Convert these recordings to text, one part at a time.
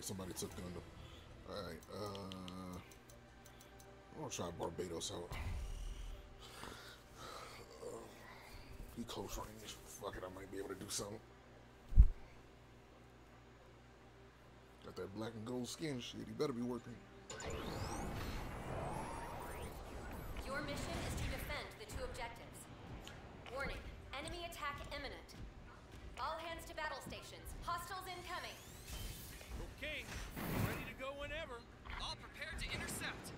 somebody took Gundam. Alright, I'm gonna try Barbados out. He close range. Fuck it, I might be able to do something. Got that black and gold skin shit. He better be working. Your mission is to defend the two objectives. Warning, enemy attack imminent. All hands to battle stations. Hostiles incoming. Okay, ready to go whenever. All prepared to intercept.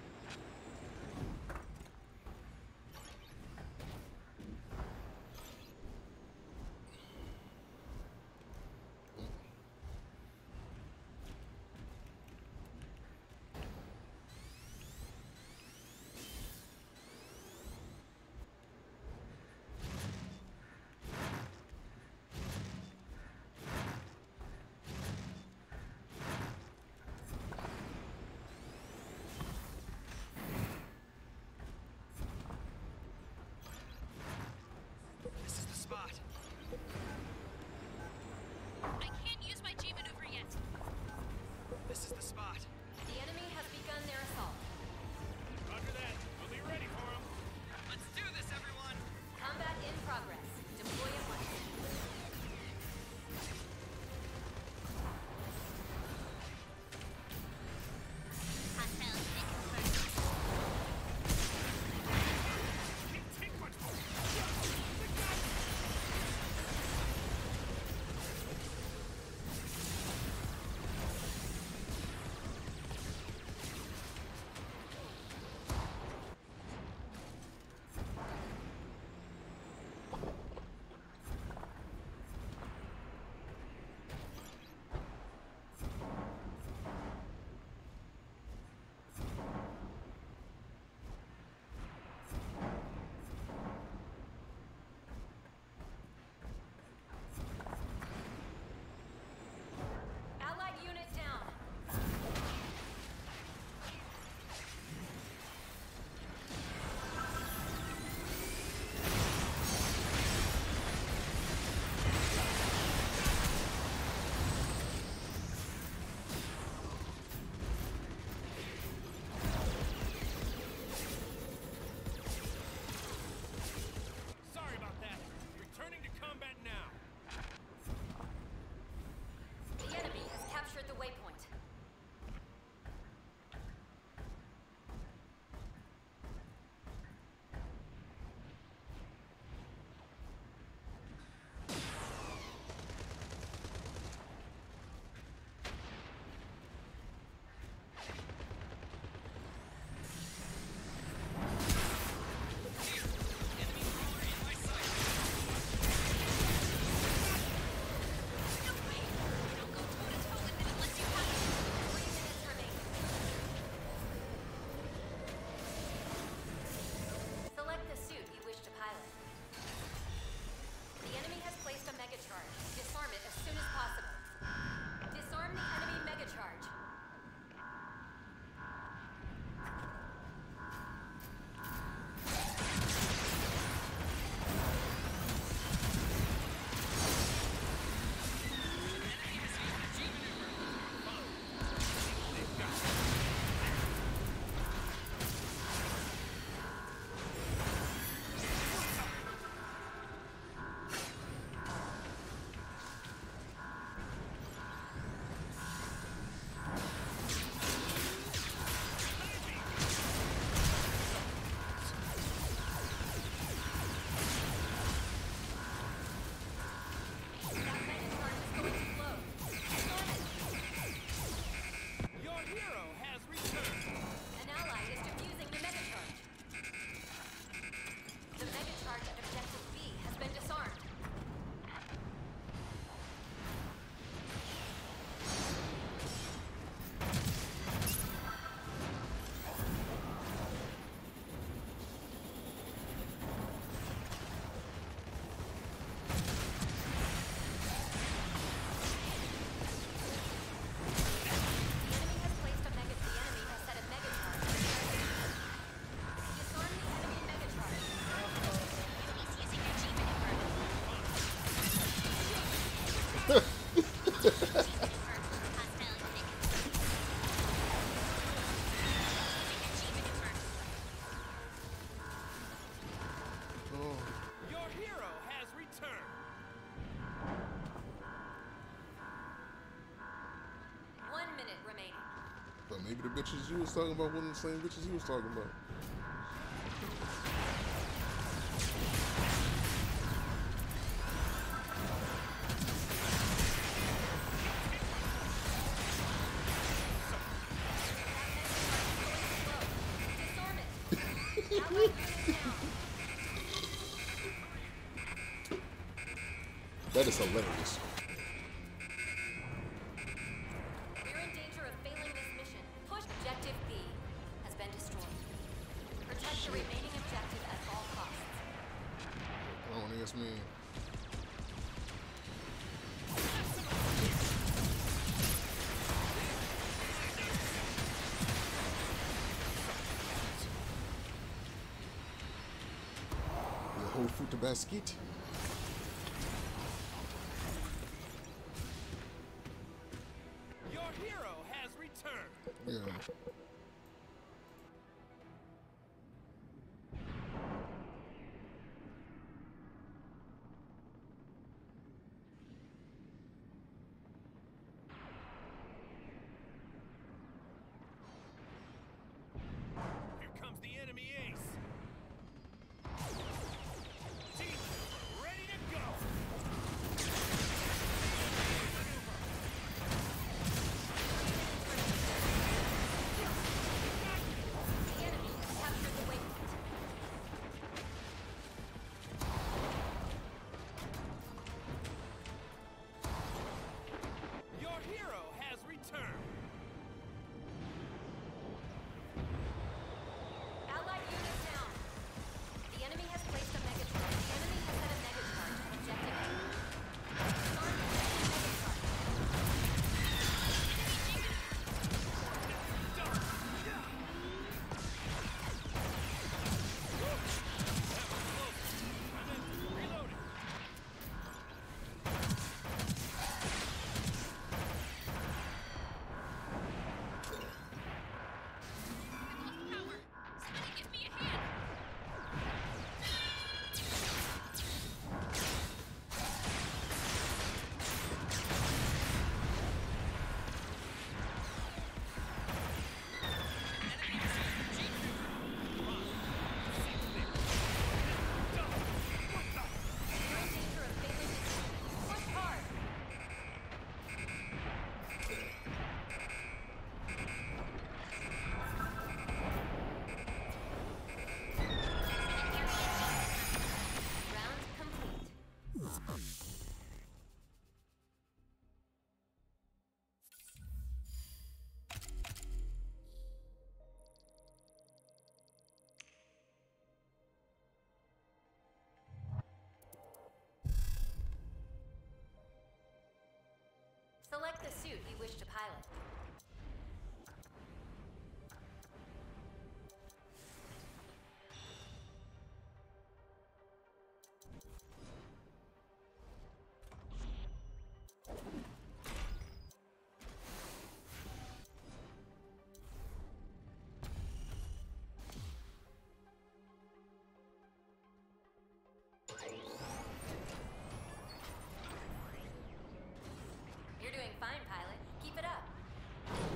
Maybe the bitches you was talking about wasn't the same bitches he was talking about. Disarm it. Allied unit down. That is hilarious. We're in danger of failing this mission. Push. Objective B has been destroyed. Protect the remaining objective at all costs. Oh, that's me. The whole fruit to basket. Your hero has returned. Yeah. Here comes the enemy ace. Team, ready to go. The enemy has captured the waypoint. Your hero has returned. Allied unit down. The enemy has placed a megatron. The enemy has set a megatron to objective A. Disarm the enemy megatron. Reloading. Power. Somebody give me a hand. We're in danger of failing this mission. Push hard. Round complete. Select the suit you wish to pilot. You're doing fine, pilot. Keep it up.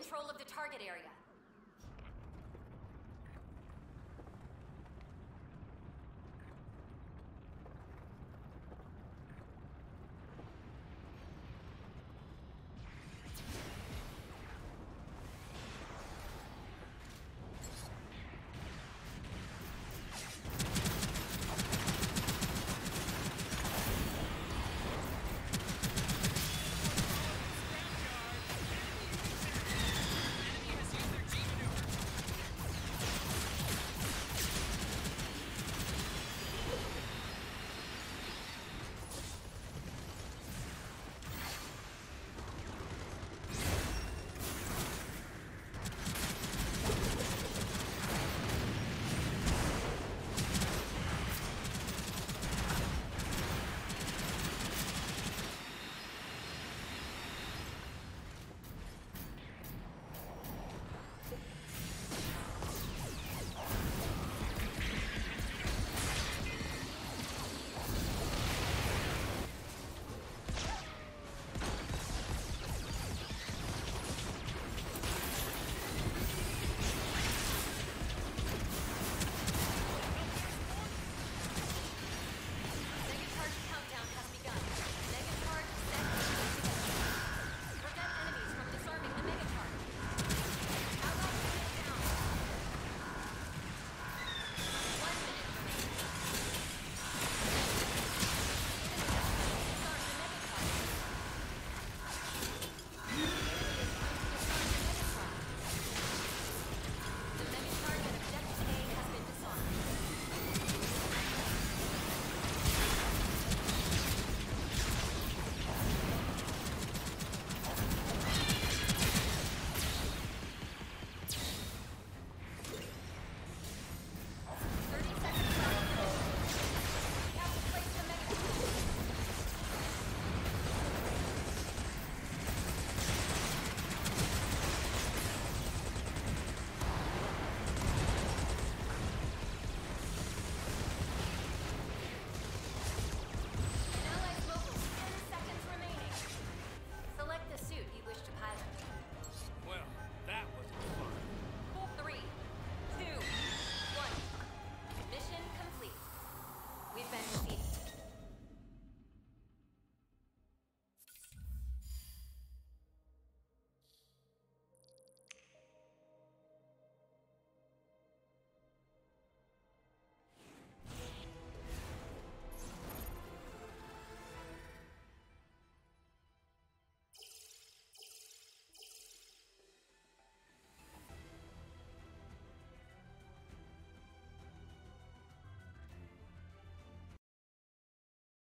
control of the target area.